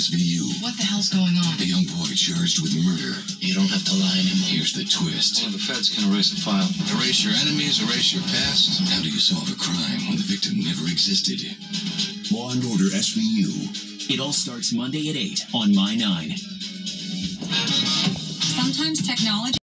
SVU. What the hell's going on? A young boy charged with murder. You don't have to lie anymore. Here's the twist. Only the feds can erase a file. Erase your enemies, erase your past. How do you solve a crime when the victim never existed? Law and Order SVU. It all starts Monday at 8 on My 9. Sometimes technology